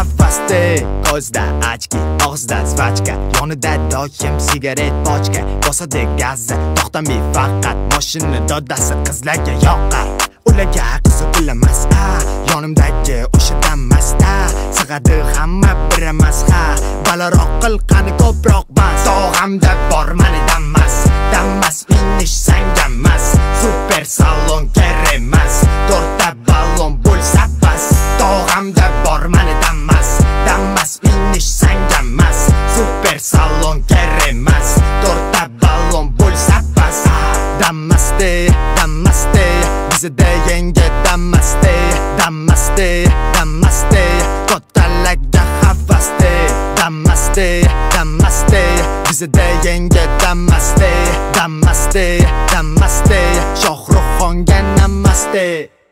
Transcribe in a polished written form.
havasda, ko'zda ochki, og'izda zvachka, yonida doim sigaret bochka, bosadi gazni, to'xtamay faqat mashina dodasi qizlarga yoqar. Ularga qizi bilamas, yonimdagi o'sha Damas-da, sig'adi hamma bir emas, balaroq qil qani ko'proq bas. Tog'amda bor mani Damas, Damas minish sanga emas, super salon kerak emas, to'rtta ballon bo'lsa bas. Tog'amda bor mani Damas, Damas minish sanga emas, super salon kerak emas, to'rtta ballon bo'lsa bas. Damas-da, Damas-da, bizda yangi Damas-da, Damas-da, Damas-da, ko'talarga havasda. Damas-da, Damas-da, bizda yangi Damas-da, Damas-da, Damas-da, Shohruxxonga namasda.